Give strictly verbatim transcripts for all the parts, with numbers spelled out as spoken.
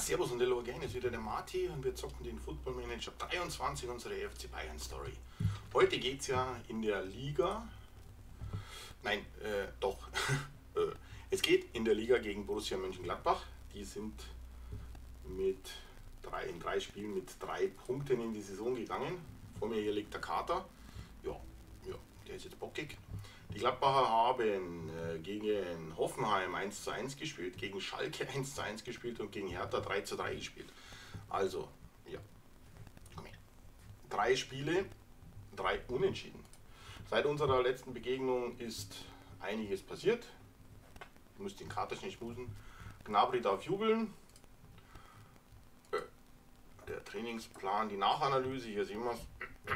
servus und hallo again, ist wieder der Marti und wir zocken den Football Manager dreiundzwanzig, unsere F C Bayern Story. Heute geht es ja in der Liga, nein, äh, doch, es geht in der Liga gegen Borussia Mönchengladbach. Die sind mit drei, in drei Spielen mit drei Punkten in die Saison gegangen. Vor mir hier liegt der Kater, ja, ja, der ist jetzt bockig. Die Gladbacher haben äh, gegen Hoffenheim eins zu eins gespielt, gegen Schalke eins zu eins gespielt und gegen Hertha drei zu drei gespielt. Also, ja, komm her. Drei Spiele, drei Unentschieden. Seit unserer letzten Begegnung ist einiges passiert. Du musst den Kater nicht schmusen. Gnabry darf jubeln. Äh, der Trainingsplan, die Nachanalyse, hier sehen wir es.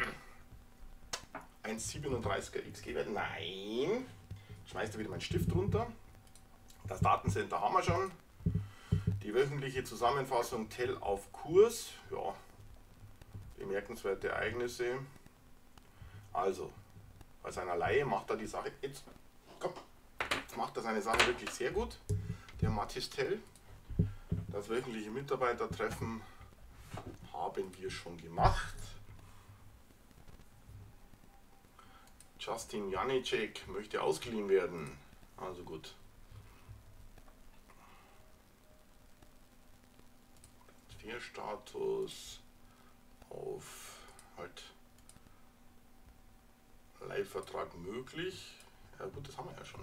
eins Komma siebenunddreißiger X G-Wert, nein, schmeißt wieder meinen Stift runter. Das Datencenter haben wir schon. Die wöchentliche Zusammenfassung Tell auf Kurs, ja, bemerkenswerte Ereignisse. Also, bei seiner Leihe macht er die Sache, jetzt, komm, jetzt macht er seine Sache wirklich sehr gut, der Mathis Tell. Das wöchentliche Mitarbeitertreffen haben wir schon gemacht. Justin Janicek möchte ausgeliehen werden. Also gut. Transferstatus auf halt Leihvertrag möglich. Ja gut, das haben wir ja schon.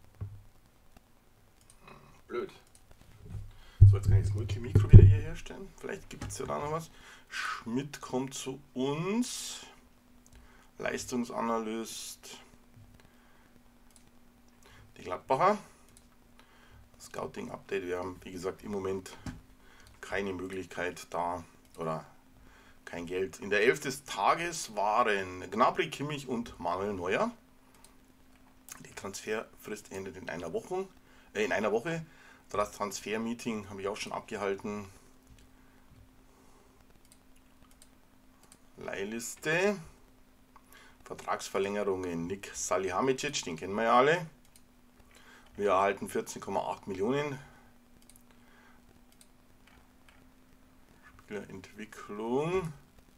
Hm, blöd. So, jetzt kann ich das Multimikro wieder hier herstellen. Vielleicht gibt es ja da noch was. Schmidt kommt zu uns. Leistungsanalyst, die Gladbacher, Scouting Update, wir haben wie gesagt im Moment keine Möglichkeit da oder kein Geld. In der Elf des Tages waren Gnabry, Kimmich und Manuel Neuer. Die Transferfrist endet in einer Woche. Äh, in einer Woche. Das Transfermeeting habe ich auch schon abgehalten. Leihliste. Vertragsverlängerungen, Nick Salihamidzic, den kennen wir ja alle. Wir erhalten vierzehn Komma acht Millionen. Spielerentwicklung.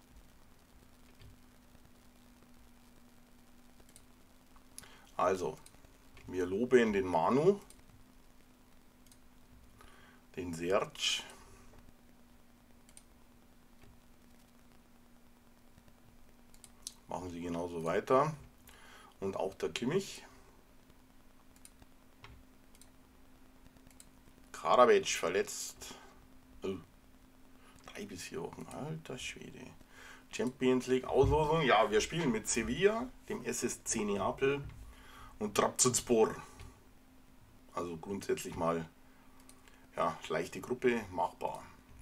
Also, wir loben den Manu, den Serge. Machen sie genauso weiter. Und auch der Kimmich. Karabec verletzt. Oh. Drei bis vier Wochen. Alter Schwede. Champions League Auslosung. Ja, wir spielen mit Sevilla, dem S S C Neapel und Trabzonspor. Also grundsätzlich mal ja, leichte Gruppe, machbar.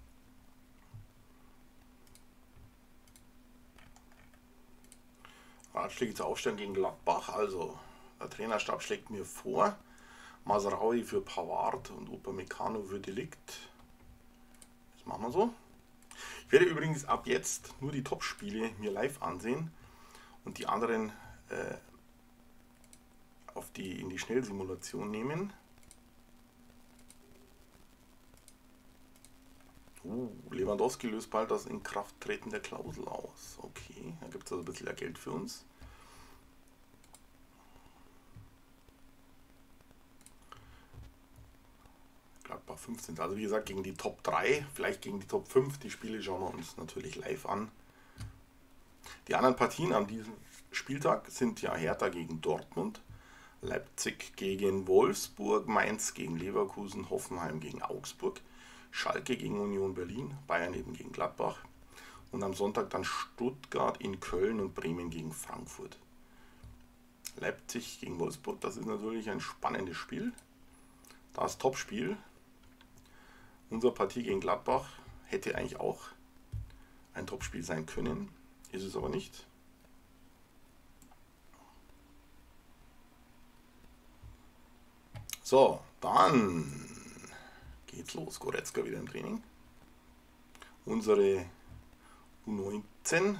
Ratschläge zur Aufstellung gegen Gladbach. Also, der Trainerstab schlägt mir vor, Mazraoui für Pavard und Upamecano für Delikt. Das machen wir so. Ich werde übrigens ab jetzt nur die Top-Spiele mir live ansehen und die anderen äh, auf die, in die Schnellsimulation nehmen. Uh, Lewandowski löst bald das Inkrafttreten der Klausel aus. Okay, da gibt es also ein bisschen Geld für uns. Gladbach fünfzehn. Also wie gesagt, gegen die Top drei, vielleicht gegen die Top fünf. Die Spiele schauen wir uns natürlich live an. Die anderen Partien an diesem Spieltag sind ja Hertha gegen Dortmund, Leipzig gegen Wolfsburg, Mainz gegen Leverkusen, Hoffenheim gegen Augsburg, Schalke gegen Union Berlin, Bayern eben gegen Gladbach und am Sonntag dann Stuttgart in Köln und Bremen gegen Frankfurt. Leipzig gegen Wolfsburg, das ist natürlich ein spannendes Spiel. Das Topspiel. Unsere Partie gegen Gladbach hätte eigentlich auch ein Topspiel sein können, ist es aber nicht. So, dann geht's los. Goretzka wieder im Training. Unsere U neunzehn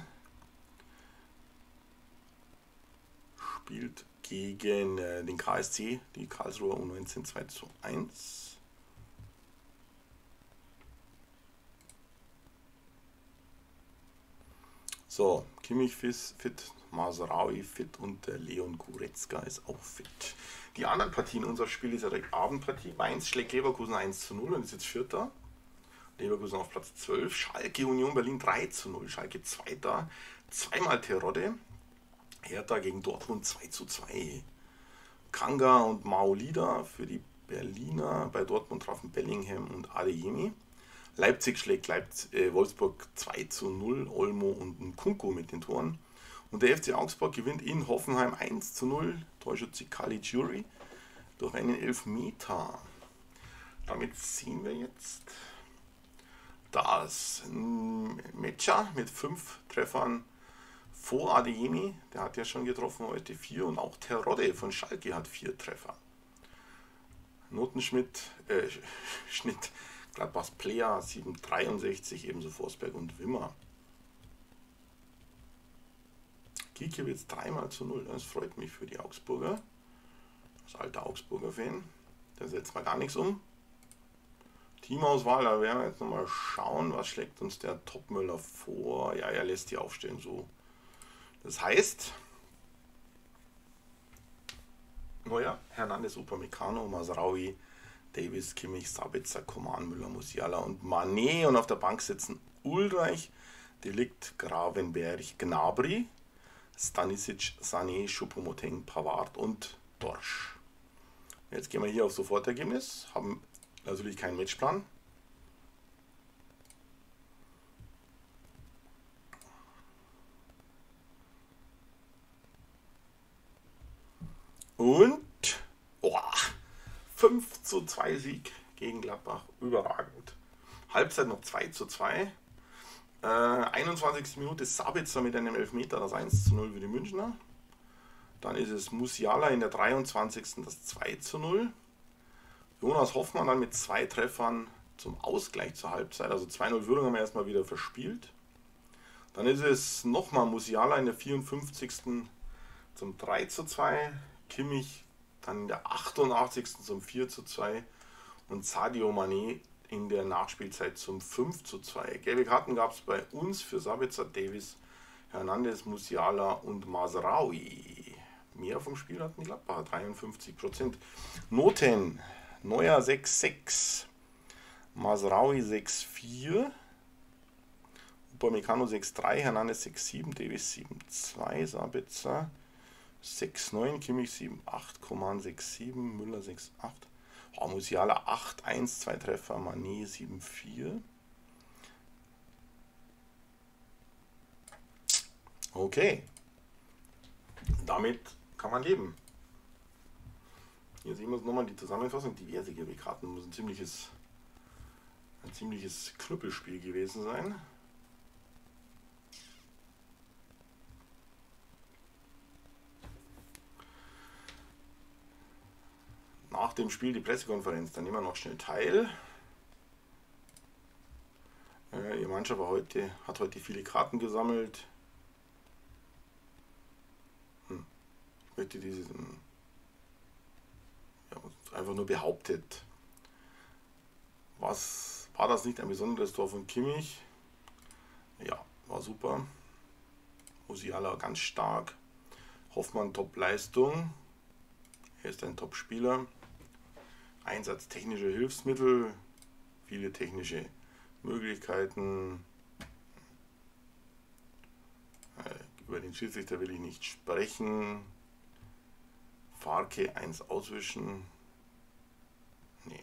spielt gegen äh, den K S C, die Karlsruher U neunzehn zwei zu eins. So, Kimmich fit, Mazraoui fit und der Leon Goretzka ist auch fit. Die anderen Partien unserer Spiel ist ja die Abendpartie. Mainz schlägt Leverkusen eins zu null und ist jetzt Vierter. Leverkusen auf Platz zwölf. Schalke Union Berlin drei zu null. Schalke Zweiter. Zweimal Terodde. Hertha gegen Dortmund zwei zu zwei. Kanga und Maolida für die Berliner. Bei Dortmund trafen Bellingham und Adeyemi. Leipzig schlägt Leipzig, äh, Wolfsburg zwei zu null. Olmo und Nkunku mit den Toren. Und der F C Augsburg gewinnt in Hoffenheim eins zu null. Torschütze Caligiuri durch einen Elfmeter. Damit sehen wir jetzt, dass Mecha mit fünf Treffern vor Adeyemi, der hat ja schon getroffen heute vier, und auch Terodde von Schalke hat vier Treffer. Notenschnitt, äh, Schnitt Gladbachs Player sieben Komma dreiundsechzig, ebenso Forsberg und Wimmer. Gikiewicz dreimal zu null, das freut mich für die Augsburger. Das alte Augsburger Fan, der setzt mal gar nichts um. Teamauswahl, da werden wir jetzt nochmal schauen, was schlägt uns der Topmöller vor. Ja, er lässt die aufstellen so. Das heißt, Neuer, Hernandez, Upamecano, Mazraoui, Davis, Kimmich, Sabitzer, Coman, Müller, Musiala und Mané. Und auf der Bank sitzen Ulreich, De Ligt, Gravenberch, Gnabry, Stanisic, Sané, Choupo-Moting, Pavard und Dorsch. Jetzt gehen wir hier auf Sofortergebnis, haben natürlich keinen Matchplan. Und oh, fünf zu zwei Sieg gegen Gladbach, überragend. Halbzeit noch zwei zu zwei. Äh, einundzwanzigste Minute Sabitzer mit einem Elfmeter, das eins zu null für die Münchner. Dann ist es Musiala in der dreiundzwanzigsten das zwei zu null. Jonas Hoffmann dann mit zwei Treffern zum Ausgleich zur Halbzeit. Also zwei null Führung haben wir erstmal wieder verspielt. Dann ist es nochmal Musiala in der vierundfünfzigsten zum drei zu zwei. Kimmich dann in der achtundachtzigsten zum vier zu zwei. Und Sadio Mané in der Nachspielzeit zum fünf zu zwei. Gelbe Karten gab es bei uns für Sabitzer, Davis, Hernandez, Musiala und Mazraoui. Mehr vom Spiel hatten die Gladbacher, dreiundfünfzig Prozent. Noten: Neuer sechs sechs, Mazraoui sechs vier, Upamecano sechs drei, Hernandez sechs sieben, Davis sieben zwei, Sabitzer sechs neun, Kimmich sieben acht, Coman sechs sieben, Müller sechs acht. Oh, Musiala acht eins, zwei Treffer, Mané sieben vier. Okay. Damit kann man leben. Hier sehen wir uns nochmal die Zusammenfassung. Diverse gelbe Karten, muss ein ziemliches, ein ziemliches Knüppelspiel gewesen sein. Nach dem Spiel die Pressekonferenz, da nehmen wir noch schnell teil. Äh, die Mannschaft war heute, hat heute viele Karten gesammelt. Hm. Ich möchte diesen, ja, einfach nur behauptet. Was war das nicht ein besonderes Tor von Kimmich? Ja, war super. Musiala ganz stark. Hoffmann Top-Leistung. Er ist ein Top-Spieler. Einsatz technischer Hilfsmittel, viele technische Möglichkeiten. Über den Schiedsrichter will ich nicht sprechen. Farke eins auswischen. Nee.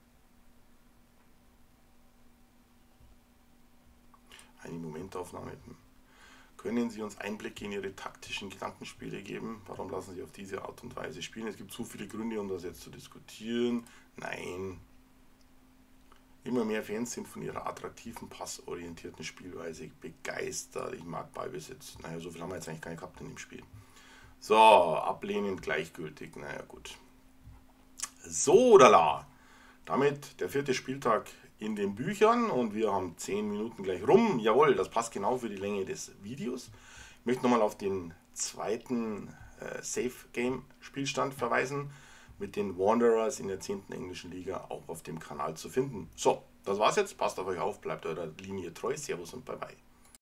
Eine Momentaufnahme. Können Sie uns Einblicke in Ihre taktischen Gedankenspiele geben? Warum lassen Sie auf diese Art und Weise spielen? Es gibt zu viele Gründe, um das jetzt zu diskutieren. Nein. Immer mehr Fans sind von ihrer attraktiven, passorientierten Spielweise begeistert. Ich mag Ballbesitz. Naja, so viel haben wir jetzt eigentlich gar nicht gehabt in dem Spiel. So, ablehnend, gleichgültig. Naja, gut. So, da. Damit der vierte Spieltag in den Büchern und wir haben zehn Minuten gleich rum. Jawohl, das passt genau für die Länge des Videos. Ich möchte nochmal auf den zweiten äh, Safe-Game-Spielstand verweisen, mit den Wanderers in der zehnten englischen Liga auch auf dem Kanal zu finden. So, das war's jetzt. Passt auf euch auf, bleibt eurer Linie treu. Servus und bye bye.